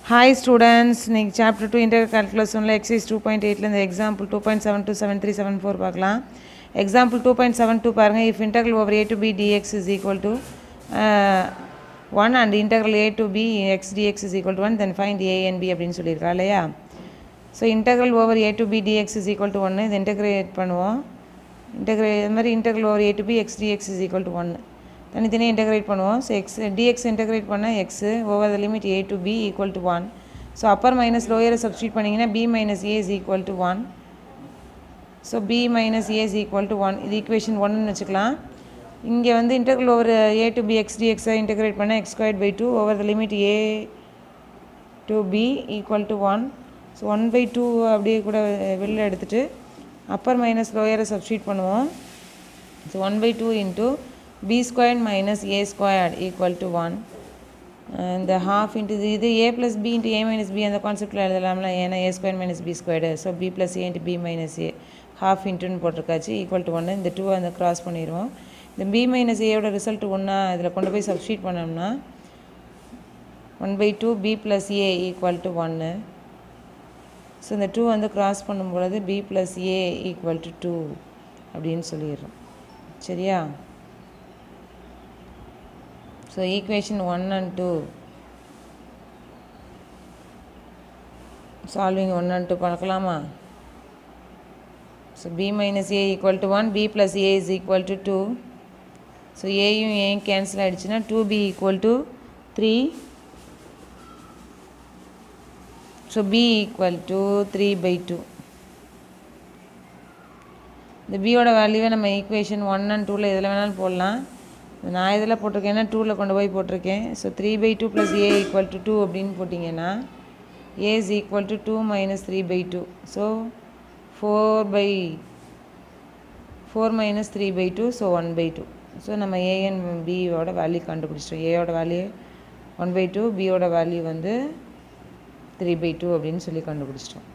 Hi students, இன்னைக்கு chapter 2 integral calculus ஒன்ல exercise 2.8 ல இந்த example 2.727374 பார்க்கலாம். Example 2.72 பாருங்க, if integral over a to b dx is equal to 1 and integral a to b x dx is equal to 1, then find a and b அப்படின்னு சொல்லியிருக்கா இல்லையா. So integral over a to b dx is equal to 1 இது integrate பண்ணுவோம். இது மாதிரி integral over a to b x dx is equal to 1 தனித்தனியாக integrate பண்ணுவோம். So x dx integrate பண்ணால் x over the limit a to b equal to 1. So upper minus லோயரை substitute பண்ணிங்கன்னா b minus a is equal to 1. So b minus a is equal to 1 இது equation 1ன்னு வச்சுக்கலாம். இங்கே வந்து integral over a to b x டிஎக்ஸை integrate பண்ணால் x squared by 2 over the limit a to b equal to 1. So 1/2 அப்படியே கூட வெளில எடுத்துகிட்டு அப்பர் மைனஸ் லோயரை சப்ஸ்டியூட் பண்ணுவோம். So 1/2 into b squared minus a squared equal to 1 and the half into இது a plus b into a minus b அந்த கான்செப்டில் எழுதலாம்ல, ஏன்னா a squared minus b squared, so b plus a into b minus a half intoன்னு போட்டிருக்காச்சு equal to 1. இந்த 2 அந்த cross பண்ணிடுவோம். இந்த b minus a ரிசல்ட் 1 இதில் கொண்டு போய் சப்ஸ்டியூட் பண்ணோம்னா 1/2 b plus a equal to 1. So இந்த 2 வந்து க்ராஸ் பண்ணும் பொழுது b plus a equal to 2 அப்படின்னு சொல்லிடுறோம். சரியா? So equation 1 and 2 solving 1 and 2 பார்க்கலாமா? So b minus a equal to 1, b plus a is equal to 2. So a யும் a cancel ஆயிடுச்சுன்னா 2b equal to 3. So b equal to 3/2. இந்த b ஓட வேல்யூவை நம்ம equation 1 and 2ல எதில் வேணாலும் போடலாம். நான் இதில் போட்டிருக்கேன்னா 2ல் கொண்டு போய் போட்டிருக்கேன். So 3/2 plus A equal to 2 அப்படின்னு போட்டிங்கன்னா A is equal to 2 minus 3/2. So 4 minus 3/2, so 1/2. So நம்ம ஏஎன் பியோட வேல்யூ கண்டுபிடிச்சிட்டோம். ஏயோட வேல்யூ 1/2, பியோட வேல்யூ வந்து 3/2 அப்படின்னு சொல்லி கண்டுபிடிச்சிட்டோம்.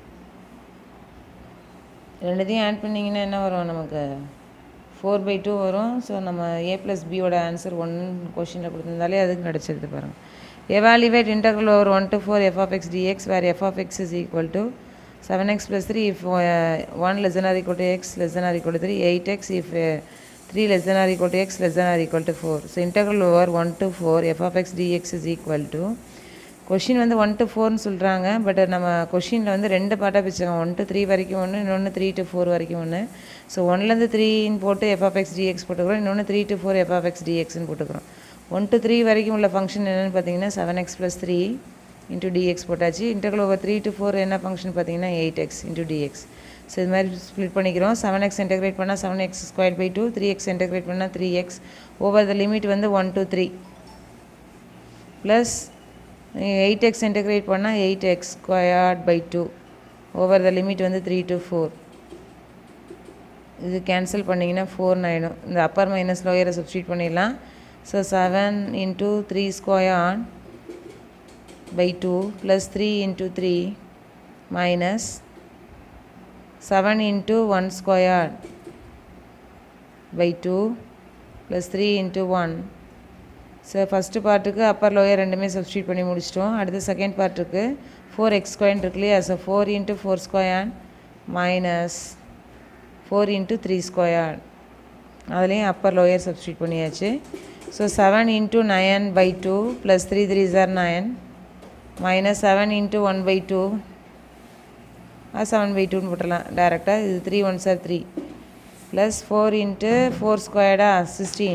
ரெண்டுத்தையும் ஆட் பண்ணிங்கன்னா என்ன வரும், நமக்கு 4/2 வரும். ஸோ நம்ம ஏ ப்ளஸ் பியோட ஆன்சர் 1 கொஷினில் கொடுத்துருந்தாலே அதுக்கு கிடச்சிருது பாருங்கள். Evaluate integral over 1 to 4 f of x dx where f of x is equal to 7x plus 3 if 1 less than or equal to x less than or equal to 3, 8x if 3 less than or equal to x less than or equal to 4. So integral over 1 to 4 f of x dx is equal to, question வந்து 1 to 4ன்னு சொல்கிறாங்க. But நம்ம கொஷினில் வந்து 2 பார்ட்டாக பிரிச்சுக்கோங்க. 1 to 3 வரைக்கும் ஒன்று, இன்னொன்று 3 to 4 வரைக்கும் ஒன்று. ஸோ 1லேருந்து 3ன்னு போட்டு f of x dx போட்டுக்கிறோம், இன்னொன்று 3 to 4 f of x dxன்னு போட்டுக்கிறோம். 1 to 3 வரைக்கும் உள்ள ஃபங்க்ஷன் என்னென்னு பார்த்தீங்கன்னா 7x plus 3 into dx போட்டாச்சு. இன்டெக்ரல் ஓவர் 3 to 4 என்ன ஃபங்க்ஷன் பார்த்தீங்கன்னா 8x into dx. ஸோ இது மாதிரி ஸ்ப்ளிட் பண்ணிக்கிறோம். 7x இன்டெகிரேட் பண்ணால் 7x square by 2, 3x integrate பண்ணால் 3x ஓவர் த லிமிட் வந்து 1 to 3 ப்ளஸ் 8x இன்டெகிரேட் பண்ணால் 8x squared by 2 over the limit வந்து 3 to 4. இது கேன்சல் பண்ணிங்கன்னா 4 ஆகிடும். இந்த அப்பர் மைனஸ் லோயரை சப்ஸ்டியூட் பண்ணிடலாம். So 7 into 3 squared by 2 plus 3 into 3 minus 7 into 1 squared by 2 plus 3 into 1. So first பார்ட்டுக்கு அப்பர் லோயர் ரெண்டுமே சப்ஸ்டியூட் பண்ணி முடிச்சிட்டோம். அடுத்து செகண்ட் பார்ட்டுக்கு 4x ஸ்கொயர் இருக்கு இல்லையா. So 4 into 4 square minus 4 into 3 square, அதுலேயும் அப்பர் லோயர் சப்ஸ்டியூட் பண்ணியாச்சு. So 7 into 9/2 plus 3 3s are 9 minus 7 into 1/2 7/2ன்னு போட்டுடலாம் டேரெக்டாக. இது 3 1s are 3 ப்ளஸ் 4 into 4 ஸ்கொயர்டா 16,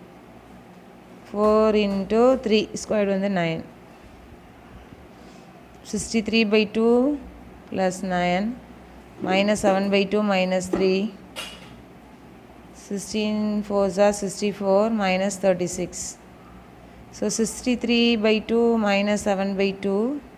4 into 3 ஸ்கொயர்டு வந்து 9, 63/2 plus 9 minus 7/2 minus 3, 16 4s are 64 minus 36. So 63/2 minus 7/2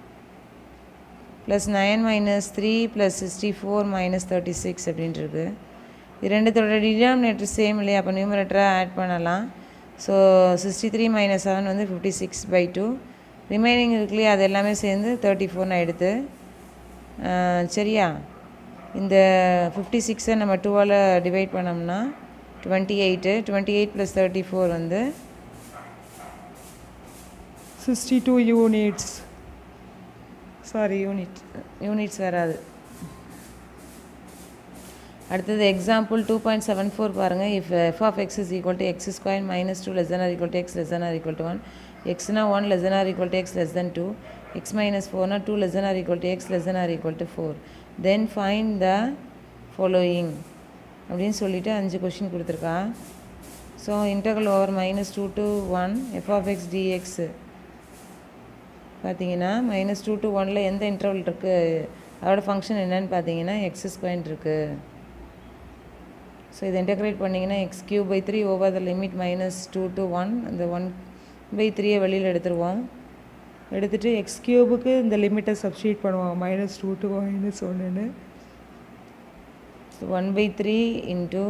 plus 9 minus 3 plus 64 minus 36 அப்படின்றது. இது ரெண்டுத்தோட டினாமினேட்டர் சேம் இல்லையா, அப்போ நியூமரேட்டராக ஆட் பண்ணலாம். ஸோ 63 minus 7 வந்து 56/2, ரிமைனிங் இருக்குல்லையே அது எல்லாமே சேர்ந்து 34ன்னு ஆகிடுது. சரியா? இந்த 56ஐ நம்ம 2ஆல் டிவைட் பண்ணோம்னா 28, 28 + 34 வந்து 62 units. சாரி யூனிட்ஸ் வராது. அடுத்தது எக்ஸாம்பிள் 2.74 பாருங்கள். If f of x is equal to x square minus 2 less than or equal to x less than or equal to 1, xனா 1 less than or equal to x less than 2, x minus 4னா 2 less than or equal to x less than or equal to 4, then find the following அப்படின்னு சொல்லிட்டு 5 question கொடுத்துருக்கா. So integral over -2 to 1 f of x dx பார்த்தீங்கன்னா -2 to 1ல் எந்த interval இருக்குது, அதோட function என்னன்னு பார்த்தீங்கன்னா எக்ஸ் ஸ்கொயர் இருக்குது. ஸோ இதை இன்டெக்ரேட் பண்ணிங்கன்னா x³ over the limit -2 to 1, அந்த 1/3 வெளியில் எடுத்துருவோம். எடுத்துகிட்டு x³ இந்த லிமிட்டை சப்ஸ்டியூட் பண்ணுவோம், -2 to -1ன்னு. So 1/3 into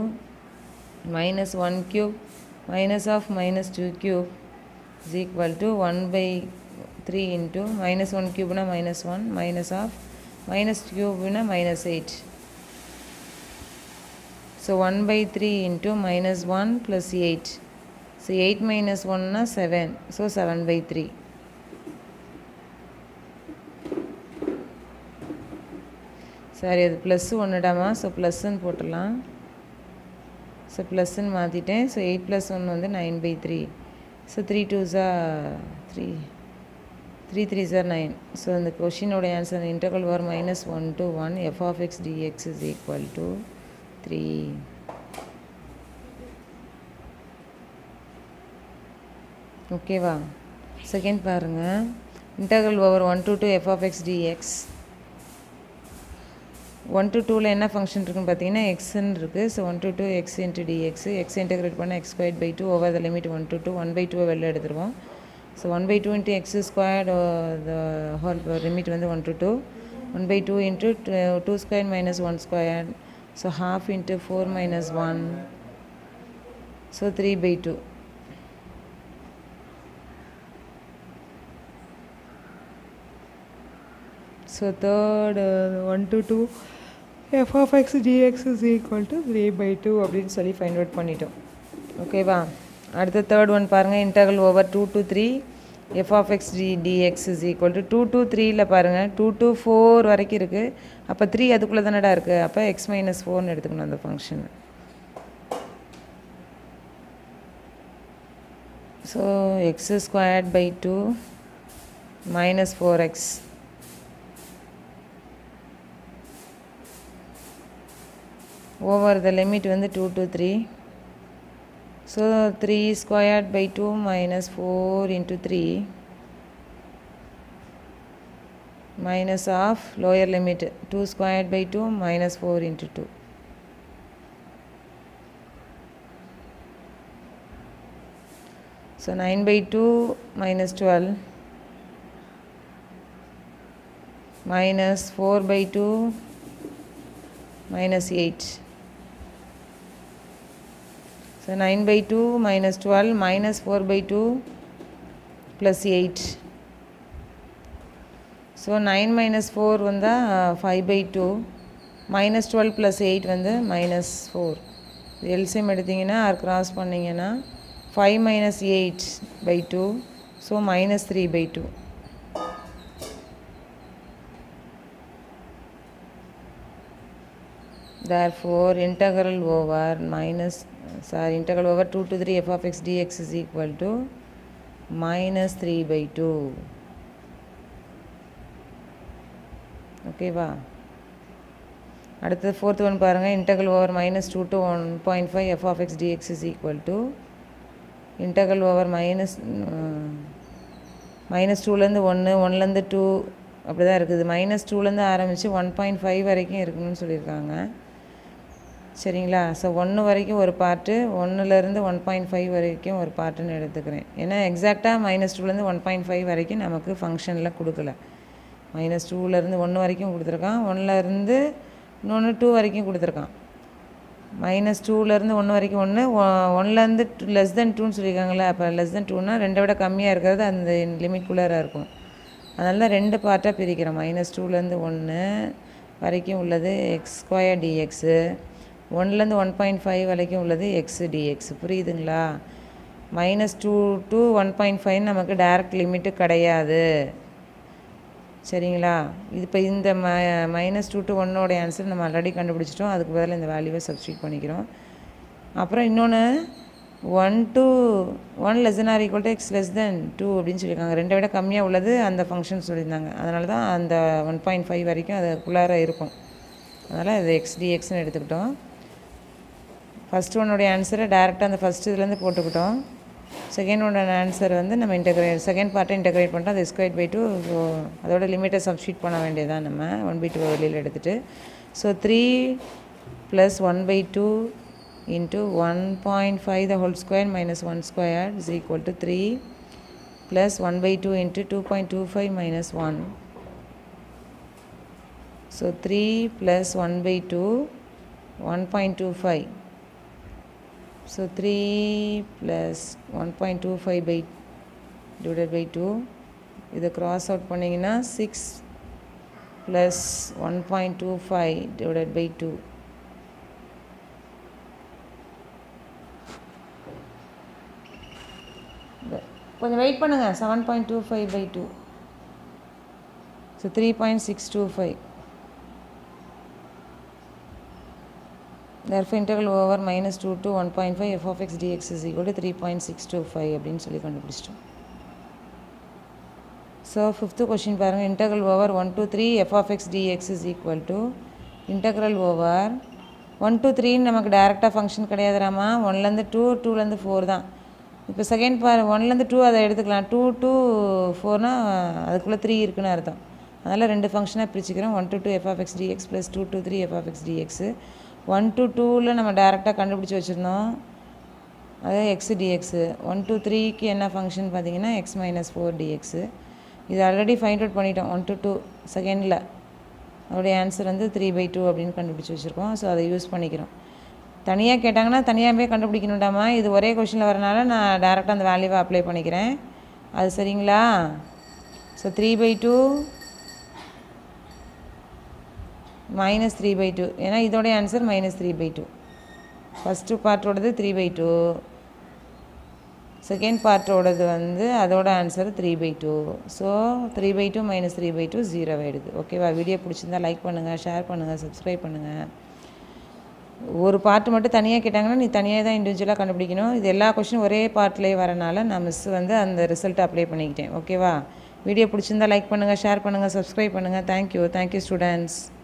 -1³ minus of -2³ is equal to 1/3 into -1³ னா -1 minus of -3 னா -8. So 1/3 into -1 plus 8. So 8 minus 1 na 7. So 7/3. சரி, அது ப்ளஸ் ஒன்றுடாமா. ஸோ ப்ளஸ்ன்னு போட்டுடலாம். ஸோ ப்ளஸ்ன்னு மாற்றிட்டேன். ஸோ 8 + 1 வந்து 9/3. So 3 2s are 3, 3 3s are 9. So இந்த கொஷினோட answer integral over -1 to 1 f of x dx is equal to 3. ஓகேவா? செகண்ட் பாருங்கள். Integral over 1 to 2 f of x dx. 1 to 2ல் என்ன ஃபங்க்ஷன் இருக்குன்னு பார்த்தீங்கன்னா எக்ஸ்ன்னு இருக்குது. So 1 to 2 x into dx. X integrate பண்ணால் x²/2 over the limit 1 to 2, 1/2 வெளில எடுத்துருவோம். So 1/2 into x² the whole limit வந்து 1 to 2, 1/2 into 2² minus 1². So half into 4 minus 1. So 3/2. So third 1 to 2 f of x dx is equal to 3/2 அப்படின்னு சொல்லி find out பண்ணிட்டோம். ஓகேவா? அடுத்த third one பாருங்கள். Integral over 2 to 3 f of x dx is equal to 2 to 3ல் பாருங்கள் 2 to 4 வரைக்கும் இருக்குது. அப்போ 3 அதுக்குள்ளே தானடா இருக்குது. அப்போ x minus 4ன்னு எடுத்துக்கணும் அந்த ஃபங்க்ஷன். So x²/2 minus 4x over the limit வந்து 2 to 3. So 3²/2 minus 4 into 3 minus of lower limit 2²/2 minus 4 into 2. So 9/2 minus 12 minus 4/2 minus 8. So 9/2 minus 12 minus 4/2 plus 8. So 9 minus 4 வந்து 5/2 minus 12 plus 8 வந்து -4. LCM எடுத்தீங்கன்னா R cross பண்ணிங்கன்னா 5 minus 8/2. So -3/2. Therefore integral over 2 to 3 f of x dx is equal to -3/2. ஓகேவா? அடுத்தது fourth one பாருங்கள். Integral over -2 to 1.5 f of x dx is equal to integral over -2லேருந்து 1, 1லேருந்து 2 அப்படி தான் இருக்குது. -2லேருந்து ஆரம்பித்து 1.5 வரைக்கும் இருக்கணும்னு சொல்லியிருக்காங்க. சரிங்களா? ஸோ 1 வரைக்கும் ஒரு பார்ட்டு, 1லேருந்து 1.5 வரைக்கும் ஒரு பார்ட்டுன்னு எடுத்துக்கிறேன். ஏன்னா எக்ஸாக்டாக -2லேருந்து 1.5 வரைக்கும் நமக்கு ஃபங்க்ஷனில் கொடுக்கல. -2லேருந்து 1 வரைக்கும் கொடுத்துருக்கான், 1லேருந்து இன்னொன்று 2 வரைக்கும் கொடுத்துருக்கான். -2லேருந்து 1 வரைக்கும் 1, 1லேருந்து லெஸ் தென் 2ன்னு சொல்லியிருக்காங்களே. அப்போ லெஸ் தென் 2னா 2 விட கம்மியாக இருக்கிறது அந்த லிமிட்குள்ளார இருக்கும். அதனால தான் 2 பார்ட்டாக பிரிக்கிறோம். -2லேருந்து 1 வரைக்கும் உள்ளது x² dx, 1லேருந்து 1.5 வரைக்கும் உள்ளது x dx. புரியுதுங்களா? -2 to 1.5 நமக்கு டைரக்ட் லிமிட்டு கிடையாது. சரிங்களா? இது இப்போ இந்த -2 to 1 ஆன்சர் நம்ம ஆல்ரெடி கண்டுபிடிச்சிட்டோம். அதுக்கு பதிலாக இந்த வேல்யூவை சப்ஸ்டியூட் பண்ணிக்கிறோம். அப்புறம் இன்னொன்று 1 to 1 less than or equal to x less than 2 அப்படின்னு சொல்லியிருக்காங்க. 2 விட கம்மியாக உள்ளது அந்த ஃபங்க்ஷன் சொல்லியிருந்தாங்க. அதனால தான் அந்த 1.5 வரைக்கும் அதுக்குள்ளார இருக்கும். அதனால் இது x dxன்னு எடுத்துக்கிட்டோம். ஃபஸ்ட் ஒன்னுடைய ஆன்சரை டேரெக்டாக அந்த ஃபஸ்ட் இதுலேருந்து போட்டுக்கிட்டோம். செகண்ட் ஒன்னோட ஆன்சர் வந்து நம்ம செகண்ட் பார்ட்டை இன்டெகிரேட் பண்ணிட்டோம். அது x²/2. ஸோ அதோட லிமிட்டை சப்ஸ்டியூட் பண்ண வேண்டியதான் நம்ம 1/2 வெளியில் எடுத்துகிட்டு. So 3 + 1/2 into 1.5 the whole square minus 1 squared is equal to 3 plus 1/2 into 2.25 minus 1. So 3 plus 1/2 1.25. So 3 plus 1.25 divided by 2. இதை cross out பண்ணிங்கன்னா 6 plus 1.25 divided by 2. கொஞ்சம் வெயிட் பண்ணுங்கள். 7.25/2. So 3.625. therefore integral over -2 to 1.5 f of x dx is equal to 3.625 அப்படின்னு சொல்லி கண்டுபிடிச்சிட்டோம். So 5th question பாருங்கள். integral over 1 to 3 f of x dx is equal to integral over 1 to 3 நமக்கு டேரெக்டாக function கிடையாதுராமா. 1லேருந்து 2, 2லேருந்து 4 தான். இப்போ செகண்ட் 1லேருந்து 2 அதை எடுத்துக்கலாம். 2 to 4னா அதுக்குள்ளே 3 இருக்குன்னு அர்த்தம். அதனால் 2 ஃபங்க்ஷனாக பிரிச்சுக்கிறோம். 1 to 2 f of x dx + 2 to 3 f of x dx. 1 to 2ல் நம்ம டேரெக்டாக கண்டுபிடிச்சி வச்சுருந்தோம். அது x dx. 1 to 3க்கு என்ன ஃபங்க்ஷன் பார்த்தீங்கன்னா x - 4 dx. இது ஆல்ரெடி ஃபைண்ட் அவுட் பண்ணிட்டோம். 1 to 2 செகண்டில் அதோடைய ஆன்சர் வந்து 3/2 அப்படின்னு கண்டுபிடிச்சி வச்சுருக்கோம். ஸோ அதை யூஸ் பண்ணிக்கிறோம். தனியாக கேட்டாங்கன்னா தனியாகவே கண்டுபிடிக்கணுண்டாமா. இது ஒரே கொஷினில் வரனால நான் டேரெக்டாக அந்த வேல்யூவை அப்ளை பண்ணிக்கிறேன். அது சரிங்களா? ஸோ 3/2 - 3/2. ஏன்னா இதோடைய ஆன்சர் -3/2. ஃபஸ்ட்டு பார்ட்டோடது 3/2, செகண்ட் பார்ட்டோடது வந்து அதோட ஆன்சர் 3/2. ஸோ 3/2 - 3/2 0 ஆகிடுது. ஓகேவா? வீடியோ பிடிச்சிருந்தா லைக் பண்ணுங்கள், ஷேர் பண்ணுங்கள், சப்ஸ்கிரைப் பண்ணுங்கள். ஒரு பார்ட் மட்டும் தனியாக கேட்டாங்கன்னா நீ தனியாக தான் இண்டிவிஜுவலாக கண்டுபிடிக்கணும். இது எல்லா கொஷினும் ஒரே பார்ட்லேயே வரனால நான் மிஸ் வந்து அந்த ரிசல்ட்டை அப்ளை பண்ணிக்கிட்டேன். ஓகேவா? வீடியோ பிடிச்சிருந்தா லைக் பண்ணுங்கள், ஷேர் பண்ணுங்கள், சப்ஸ்கிரைப் பண்ணுங்கள். Thank you students.